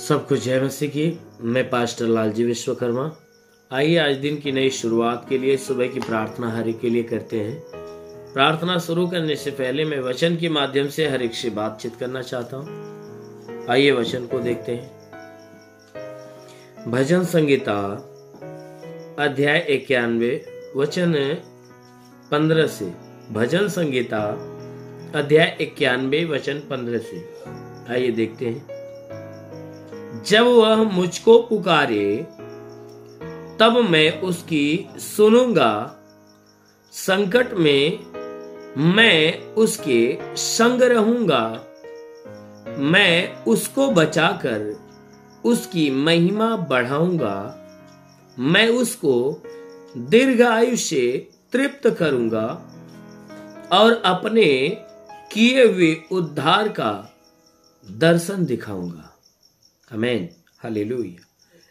सबको जय मसीह की। मैं पास्टर लालजी विश्वकर्मा। आइए आज दिन की नई शुरुआत के लिए सुबह की प्रार्थना हर एक के लिए करते हैं। प्रार्थना शुरू करने से पहले मैं वचन के माध्यम से हर एक से बातचीत करना चाहता हूँ। आइए वचन को देखते हैं। भजन संगीता अध्याय 91 वचन 15 से। भजन संगीता अध्याय 91 वचन 15 से। आइए देखते हैं। जब वह मुझको पुकारे तब मैं उसकी सुनूंगा, संकट में मैं उसके संग रहूंगा। मैं उसको बचाकर उसकी महिमा बढ़ाऊंगा। मैं उसको दीर्घायु से तृप्त करूंगा और अपने किए हुए उद्धार का दर्शन दिखाऊंगा। आमीन, हालेलुया।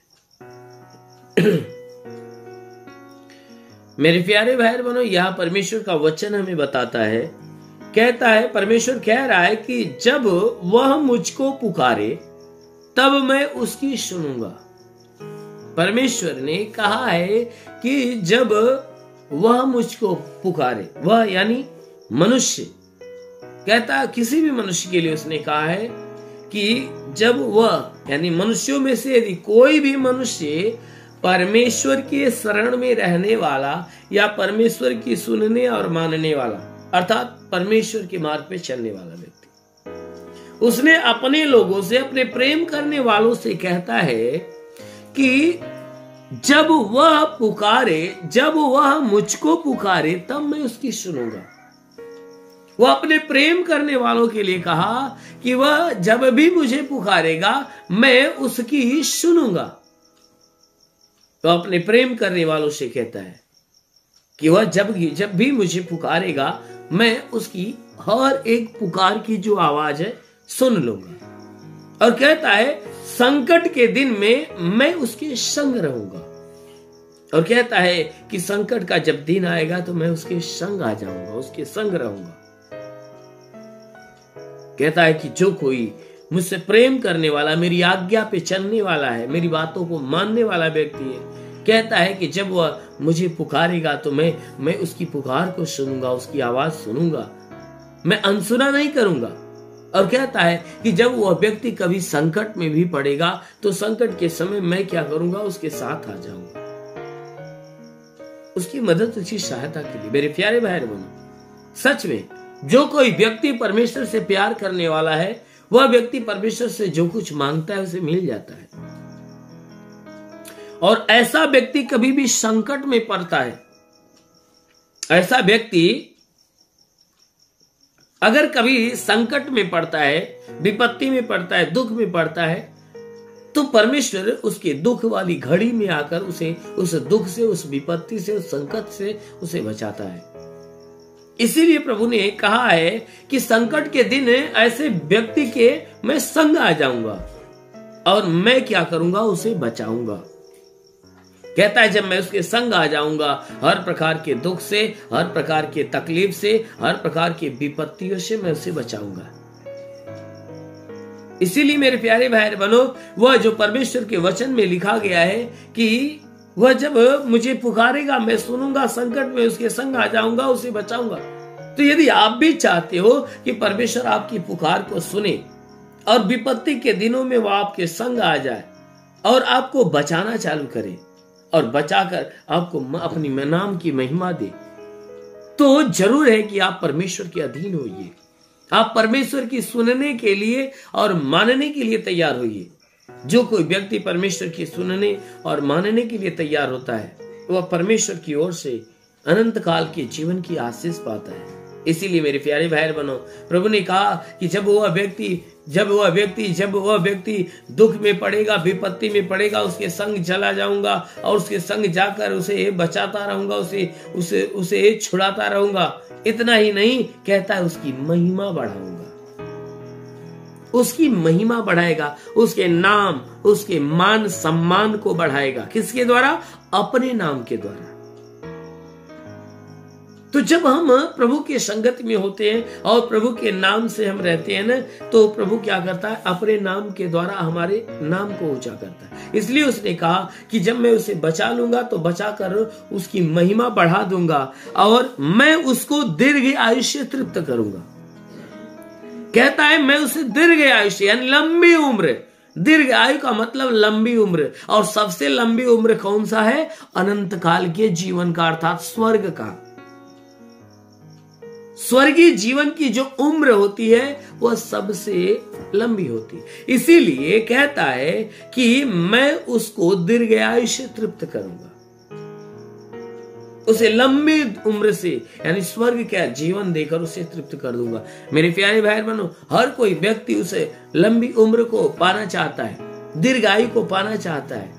मेरे प्यारे भाई बहनों, यह परमेश्वर का वचन हमें बताता है, कहता है, परमेश्वर कह रहा है कि जब वह मुझको पुकारे तब मैं उसकी सुनूंगा। परमेश्वर ने कहा है कि जब वह मुझको पुकारे, वह यानी मनुष्य, कहता है किसी भी मनुष्य के लिए उसने कहा है कि जब वह यानी मनुष्यों में से यदि कोई भी मनुष्य परमेश्वर के शरण में रहने वाला या परमेश्वर की सुनने और मानने वाला अर्थात परमेश्वर के मार्ग पे चलने वाला व्यक्ति, उसने अपने लोगों से, अपने प्रेम करने वालों से कहता है कि जब वह पुकारे, जब वह मुझको पुकारे तब मैं उसकी सुनूंगा। वह अपने प्रेम करने वालों के लिए कहा कि वह जब भी मुझे पुकारेगा मैं उसकी सुनूंगा। तो अपने प्रेम करने वालों से कहता है कि वह जब भी मुझे पुकारेगा मैं उसकी हर एक पुकार की जो आवाज है सुन लूंगा। और कहता है संकट के दिन में मैं उसके संग रहूंगा। और कहता है कि संकट का जब दिन आएगा तो मैं उसके संग आ जाऊंगा, उसके संग रहूंगा। कहता है कि जो कोई मुझसे प्रेम करने वाला, मेरी आज्ञा पे चलने वाला है, मेरी बातों को मानने वाला व्यक्ति है, कहता है कि जब वह मुझे पुकारेगा तो मैं उसकी पुकार को सुनूंगा, उसकी आवाज सुनूंगा, मैं अनसुना नहीं करूंगा। और कहता है कि जब वह व्यक्ति कभी संकट में भी पड़ेगा तो संकट के समय मैं क्या करूंगा, उसके साथ आ जाऊंगा, उसकी मदद, उसकी सहायता के लिए। मेरे प्यारे भाई बहनों, सच में जो कोई व्यक्ति परमेश्वर से प्यार करने वाला है वह व्यक्ति परमेश्वर से जो कुछ मांगता है उसे मिल जाता है। और ऐसा व्यक्ति कभी भी संकट में पड़ता है, ऐसा व्यक्ति अगर कभी संकट में पड़ता है, विपत्ति में पड़ता है, दुख में पड़ता है, तो परमेश्वर उसके दुख वाली घड़ी में आकर उसे उस दुख से, उस विपत्ति से, उस संकट से उसे बचाता है। इसीलिए प्रभु ने कहा है कि संकट के दिन ऐसे व्यक्ति के मैं संग आ जाऊंगा और मैं क्या करूंगा, उसे बचाऊंगा। कहता है जब मैं उसके संग आ जाऊंगा, हर प्रकार के दुख से, हर प्रकार के तकलीफ से, हर प्रकार की विपत्तियों से मैं उसे बचाऊंगा। इसीलिए मेरे प्यारे भाई बहनों, वह जो परमेश्वर के वचन में लिखा गया है कि वह जब मुझे पुकारेगा मैं सुनूंगा, संकट में उसके संग आ जाऊंगा, उसे बचाऊंगा। तो यदि आप भी चाहते हो कि परमेश्वर आपकी पुकार को सुने और विपत्ति के दिनों में वह आपके संग आ जाए और आपको बचाना चालू करे और बचाकर आपको अपनी नाम की महिमा दे, तो जरूर है कि आप परमेश्वर के अधीन होइए। आप परमेश्वर की सुनने के लिए और मानने के लिए तैयार होइए। जो कोई व्यक्ति परमेश्वर की सुनने और मानने के लिए तैयार होता है वह परमेश्वर की ओर से अनंत काल के जीवन की आशीष पाता है। इसीलिए मेरे प्यारे भाई बहनों, प्रभु ने कहा कि जब वह व्यक्ति दुख में पड़ेगा, विपत्ति में पड़ेगा, उसके संग चला जाऊंगा और उसके संग जाकर उसे बचाता रहूंगा, उसे छुड़ाता रहूंगा। इतना ही नहीं, कहता है उसकी महिमा बढ़ाऊंगा, उसकी महिमा बढ़ाएगा, उसके नाम, उसके मान सम्मान को बढ़ाएगा। किसके द्वारा? अपने नाम के द्वारा। तो जब हम प्रभु के संगत में होते हैं और प्रभु के नाम से हम रहते हैं ना, तो प्रभु क्या करता है, अपने नाम के द्वारा हमारे नाम को ऊंचा करता है। इसलिए उसने कहा कि जब मैं उसे बचा लूंगा तो बचाकर उसकी महिमा बढ़ा दूंगा और मैं उसको दीर्घ आयुष्य तृप्त करूंगा। कहता है मैं उसे दीर्घ आयुष्य यानी लंबी उम्र, दीर्घ आयु का मतलब लंबी उम्र, और सबसे लंबी उम्र कौन सा है, अनंत काल के जीवन का, अर्थात स्वर्ग का। स्वर्गीय जीवन की जो उम्र होती है वह सबसे लंबी होती है। इसीलिए कहता है कि मैं उसको दीर्घ आयुष्य तृप्त करूंगा, उसे लंबी उम्र से यानी स्वर्ग का जीवन देकर उसे तृप्त कर दूंगा। मेरे प्यारे भाई बहनों, हर कोई व्यक्ति उसे लंबी उम्र को पाना चाहता है, दीर्घायु को पाना चाहता है।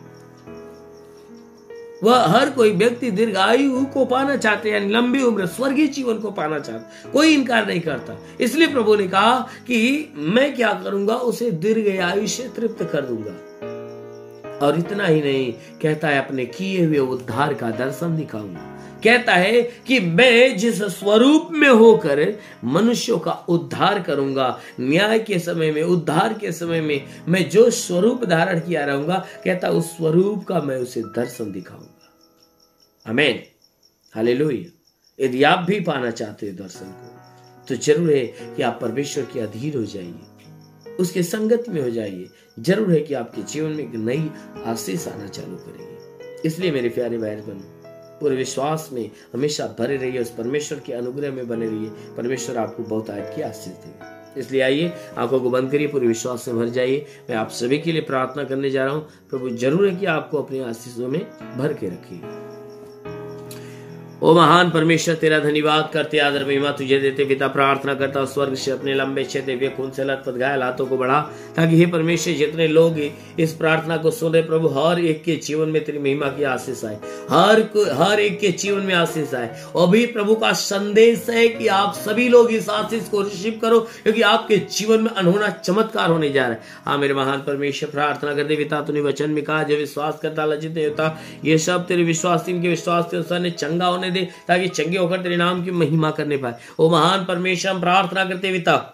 वह हर कोई व्यक्ति दीर्घायु को पाना चाहते हैं, यानी लंबी उम्र, स्वर्गीय जीवन को पाना चाहता, कोई इनकार नहीं करता। इसलिए प्रभु ने कहा कि मैं क्या करूंगा, उसे दीर्घ आयु से तृप्त कर दूंगा। और इतना ही नहीं, कहता है अपने किए हुए उद्धार का दर्शन दिखाऊंगा। कहता है कि मैं जिस स्वरूप में होकर मनुष्यों का उद्धार करूंगा, न्याय के समय में, उद्धार के समय में मैं जो स्वरूप धारण किया रहूंगा, कहता उस स्वरूप का मैं उसे दर्शन दिखाऊंगा। आमीन, हालेलुया। यदि आप भी पाना चाहते हो दर्शन को, तो जरूर है कि आप परमेश्वर के अधीन हो जाइए, उसके संगत में हो जाइए। जरूर है कि आपके जीवन में एक नई आशीष आना चालू करेगी। इसलिए मेरे प्यारे भाई बहनों, पूरे विश्वास में हमेशा भरे रहिए, उस परमेश्वर के अनुग्रह में बने रहिए। परमेश्वर आपको बहुत आयत की आशीष देगा। इसलिए आइए, आंखों को बंद करिए, पूरे विश्वास से भर जाइए। मैं आप सभी के लिए प्रार्थना करने जा रहा हूं। प्रभु जरूर है कि आपको अपनी आशीषों में भर के रखिए। ओ महान परमेश्वर, तेरा धन्यवाद करते, आदर महिमा तुझे देते पिता। प्रार्थना करता स्वर्ग से अपने लंबे छेदे हुए खून से लथपथ घायल हाथों को बढ़ा, ताकि हे परमेश्वर जितने लोग इस प्रार्थना को सुन रहे प्रभु, हर एक के जीवन में तेरी महिमा की आशीष आए, हर एक के जीवन में आशीष आए। और भी प्रभु का संदेश है कि आप सभी लोग इस आशीष को रिसीव करो, क्योंकि आपके जीवन में अनहोना चमत्कार होने जा रहा है। हाँ मेरे महान परमेश्वर, प्रार्थना करते पिता, तूने वचन में कहा जो विश्वास करता लज्जित नहीं होता। ये सब तेरे विश्वास, इनके विश्वास के अनुसार ने चंगा होने दे, ताकि चंगे होकर तेरे नाम की महिमा करने पाए। ओ महान परमेश्वर, हम प्रार्थना करते पिता,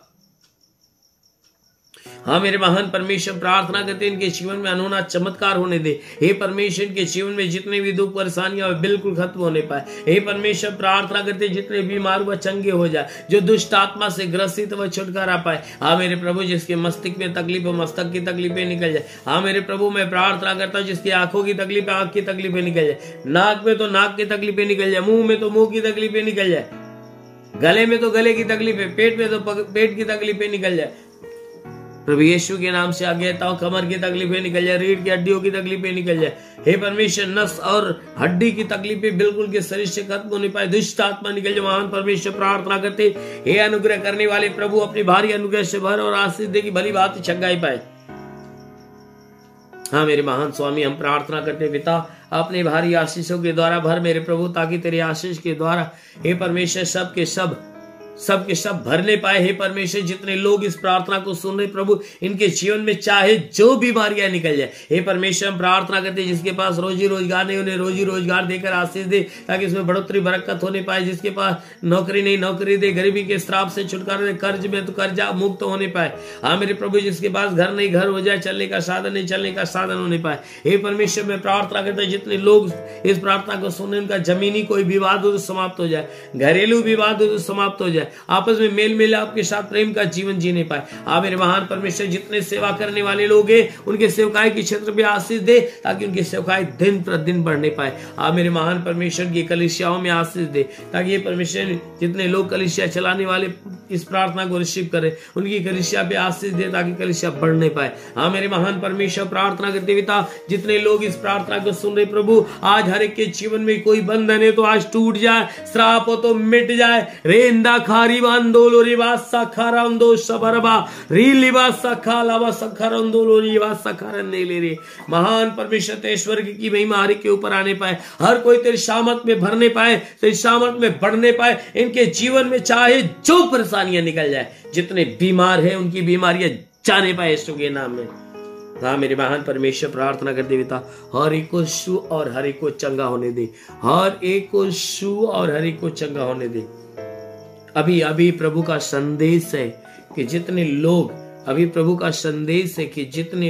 हाँ मेरे महान परमेश्वर, प्रार्थना करते इनके जीवन में अनहोना चमत्कार होने दे। हे परमेश्वर, इनके जीवन में जितने भी दुख परेशानियां बिल्कुल खत्म होने पाए। हे परमेश्वर, प्रार्थना करते जितने बीमार वह चंगे हो जाए, जो दुष्ट आत्मा से ग्रसित वह छुटकारा पाए। हाँ मेरे प्रभु, जिसके मस्तिष्क में तकलीफ हो, मस्तक की तकलीफें निकल जाए। हाँ मेरे प्रभु, मैं प्रार्थना करता हूँ जिसकी आंखों की तकलीफ, आंख की तकलीफें निकल जाए, नाक में तो नाक की तकलीफें निकल जाए, मुंह में तो मुंह की तकलीफें निकल जाए, गले में तो गले की तकलीफें, पेट में तो पेट की तकलीफें निकल जाए। प्रभु यीशु के नाम से आगे कहता हूं, कमर की तकलीफें निकल जाए, रीढ़ की हड्डियों की तकलीफें निकल जाए। हे परमेश्वर, नस और हड्डी की तकलीफें बिल्कुल के शरीर से खत्म होने पाए, दुष्ट आत्मा निकल जाए। महान परमेश्वर, प्रार्थना करते हे अनुग्रह करने वाले प्रभु, अपनी भारी अनुग्रह से भर और आशीष दे कि भली बात चंगाई पाए। हाँ मेरे महान स्वामी, हम प्रार्थना करते पिता, अपने भारी आशीषों के द्वारा भर मेरे प्रभु, ताकि तेरे आशीष के द्वारा हे परमेश्वर सबके सब भरने पाए। हे परमेश्वर, जितने लोग इस प्रार्थना को सुन रहे प्रभु, इनके जीवन में चाहे जो बीमारियां निकल जाए। हे परमेश्वर, हम प्रार्थना करते जिसके पास रोजी रोजगार नहीं, उन्हें रोजी रोजगार देकर आशीष दे, ताकि इसमें बढ़ोतरी बरकत होने पाए। जिसके पास नौकरी नहीं, नौकरी दे, गरीबी के श्राप से छुटकारा दे, कर्ज में तो कर्जा मुक्त होने पाए। हाँ मेरे प्रभु, जिसके पास घर नहीं, घर हो जाए, चलने का साधन नहीं, चलने का साधन होने पाए। हे परमेश्वर, मैं प्रार्थना करता जितने लोग इस प्रार्थना को सुने, उनका जमीनी कोई विवाद हो तो समाप्त हो जाए, घरेलू विवाद हो तो समाप्त हो जाए, आपस में मेल मिलाप के साथ प्रेम का जीवन जीने पाए। आप मेरे महान परमेश्वर, जितने सेवा करने वाले लोग हैं, उनके सेवकाई के क्षेत्र में आशीष दे, ताकि उनकी सेवकाई दिन प्रतिदिन बढ़ने पाए। आप मेरे महान परमेश्वर की कलीसियाओं में आशीष दे, ताकि ये परमेश्वर जितने लोग कलीसिया चलाने वाले इस प्रार्थना को रिसीव करें, उनकी कलीसिया पे आशीष दे, ताकि कलीसिया बढ़ने पाए। हाँ मेरे महान परमेश्वर, प्रार्थना करते पिता, जितने लोग इस प्रार्थना को सुन रहे प्रभु, आज हर एक के जीवन में कोई बंधन है तो आज टूट जाए, श्राप हो तो मिट जाए। रेंदा खारी बांदोलो रिवास सखारंदो सबरबा रीलिवास सखालावा सखारंदोलो रिवास सखारन नहीं ले रे। महान परमेश्वर, तेरे स्वर्ग की महिमा हर एक के ऊपर आने पाए, हर कोई तेरी शामत में भरने पाए, तेरी शामत में बढ़ने पाए। इनके जीवन में चाहे जो परेशानियां निकल जाए, जितने बीमार हैं उनकी बीमारियां जाने पाए यीशु के नाम में। हाँ मेरे महान परमेश्वर, प्रार्थना करते पिता, हर एक को छू और हर एक को चंगा होने दे, हर एक को छू और हर एक को चंगा होने दे। अभी अभी प्रभु का संदेश है कि जितने लोग, अभी प्रभु का संदेश है कि जितने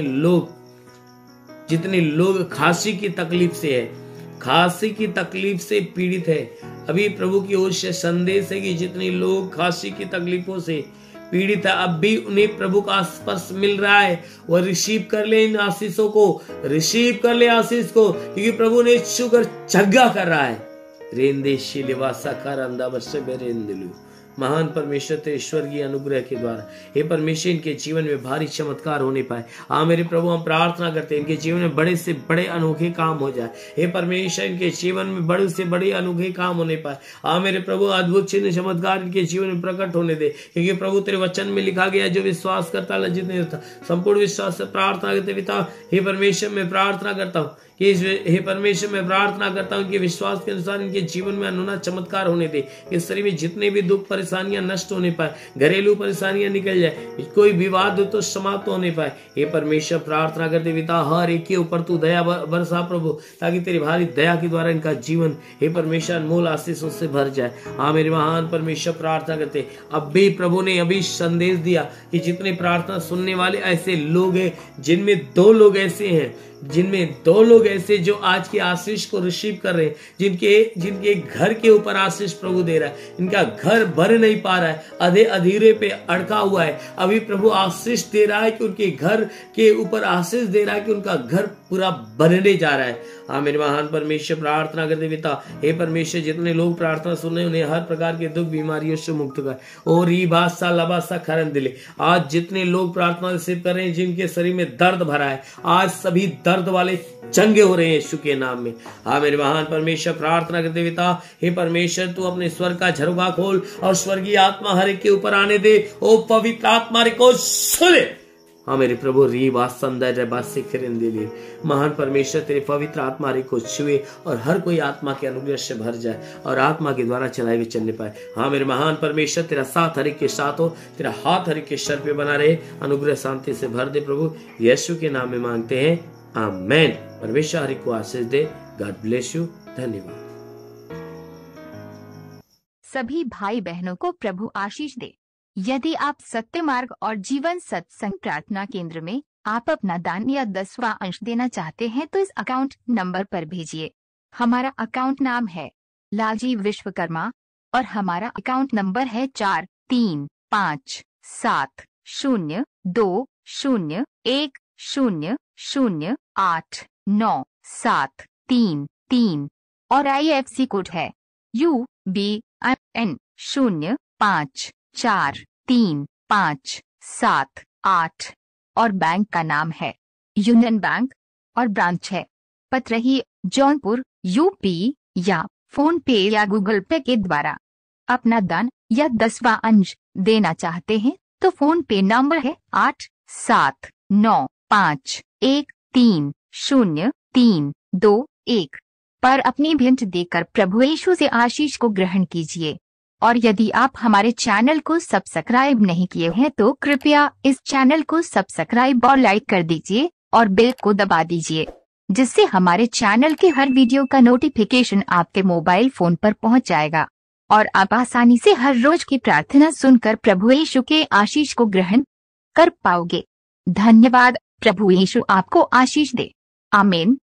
लोग खांसी की तकलीफ से है, खांसी की तकलीफ से पीड़ित है, अभी प्रभु की ओर से संदेश है कि जितने लोग खांसी की तकलीफों से पीड़ित है, अब भी उन्हें प्रभु का स्पर्श मिल रहा है। वह रिसीव कर ले इन आशीषों को, रिसीव कर ले आशीष को, क्योंकि प्रभु ने छूकर चंगा कर रहा है। रेंदे शिलेवासा कर अंदा बसे बेरेंदलू। महान परमेश्वर तेरे स्वर्गीय अनुग्रह के द्वारा हे परमेश्वर इनके जीवन में भारी चमत्कार होने पाए। हाँ मेरे प्रभु, हम प्रार्थना करते हैं इनके जीवन में बड़े से बड़े अनोखे काम हो जाए। हे परमेश्वर, इनके जीवन में बड़े से बड़े अनोखे काम होने पाए। हाँ मेरे प्रभु, अद्भुत चिन्ह चमत्कार इनके जीवन में प्रकट होने दे, क्योंकि प्रभु तेरे वचन में लिखा गया, जो विश्वास करता लज्जित नहीं होता। संपूर्ण विश्वास से प्रार्थना करते पिता, हे परमेश्वर मैं प्रार्थना करता हूँ कि हे परमेश्वर मैं प्रार्थना करता हूँ कि विश्वास के अनुसार इनके जीवन में अनूना चमत्कार होने दे। इस शरीर में जितने भी दुख परेशानियां नष्ट होने पाए, घरेलू परेशानियां निकल जाए, कोई विवाद हो तो समाप्त होने पाए। हे परमेश्वर, प्रार्थना करते पिता, हर एक के ऊपर तू दया बरसा प्रभु, ताकि तेरी भारी दया के द्वारा इनका जीवन हे परमेश्वर अनमोल आशीषों से भर जाए। हाँ मेरे महान परमेश्वर, प्रार्थना करते अब भी प्रभु ने अभी संदेश दिया कि जितने प्रार्थना सुनने वाले ऐसे लोग हैं, जिनमें दो लोग ऐसे जो आज की आशीष को रिसीव कर रहे हैं, जिनके घर के ऊपर आशीष प्रभु दे रहा है, इनका घर भर नहीं पा रहा है, आधे अधीरे पे अड़का हुआ है, अभी प्रभु आशीष दे रहा है कि उनके घर के ऊपर आशीष दे रहा है कि उनका घर पूरा बनने जा रहा है। हाँ मेरे महान परमेश्वर, प्रार्थना करते पिता, हे परमेश्वर जितने लोग प्रार्थना सुन रहे उन्हें हर प्रकार के दुख बीमारियों से मुक्त कर, और ई बासा लबासा खरन दिले। आज जितने लोग प्रार्थना रिसीव कर रहे हैं, जिनके शरीर में दर्द भरा है, आज सभी दर्द वाले चंगे हो रहे हैं यीशु के नाम में। हाँ मेरे महान परमेश्वर, प्रार्थना करते पिता, हे परमेश्वर तू अपने स्वर्ग का झरोखा खोल और स्वर्गीय आत्मा हर एक के ऊपर आने दे। ओ पवित्र आत्मा को सुने। हाँ मेरे प्रभु, री महान परमेश्वर तेरे पवित्र आत्मा रे को छुए और हर कोई आत्मा के अनुग्रह से भर जाए और आत्मा के द्वारा चलाए हुए चलने पाए। हाँ मेरे महान परमेश्वर, तेरा साथ हर एक के साथ हो, तेरा हाथ हर एक के सर पे बना रहे, अनुग्रह शांति से भर दे प्रभु, यीशु के नाम में मांगते हैं, आमेन। परमेश्वर हर एक को आशीष दे। God bless you. धन्यवाद। सभी भाई बहनों को प्रभु आशीष दे। यदि आप सत्य मार्ग और जीवन सत्संग प्रार्थना केंद्र में आप अपना दान या 10वां अंश देना चाहते हैं तो इस अकाउंट नंबर पर भेजिए। हमारा अकाउंट नाम है लालजी विश्वकर्मा और हमारा अकाउंट नंबर है 4357200100897333 और IFC कोड है UBIN 054357 और बैंक का नाम है यूनियन बैंक और ब्रांच है पतरही जौनपुर UP, या फोन पे या गूगल पे के द्वारा अपना दान या 10वां अंश देना चाहते हैं तो फोन पे नंबर है 8795130321 पर अपनी भेंट देकर प्रभु यीशु से आशीष को ग्रहण कीजिए। और यदि आप हमारे चैनल को सब्सक्राइब नहीं किए हैं तो कृपया इस चैनल को सब्सक्राइब और लाइक कर दीजिए और बेल को दबा दीजिए, जिससे हमारे चैनल के हर वीडियो का नोटिफिकेशन आपके मोबाइल फोन पर पहुंच जाएगा और आप आसानी से हर रोज की प्रार्थना सुनकर प्रभु यीशु के आशीष को ग्रहण कर पाओगे। धन्यवाद। प्रभु यीशु आपको आशीष दे। आमीन।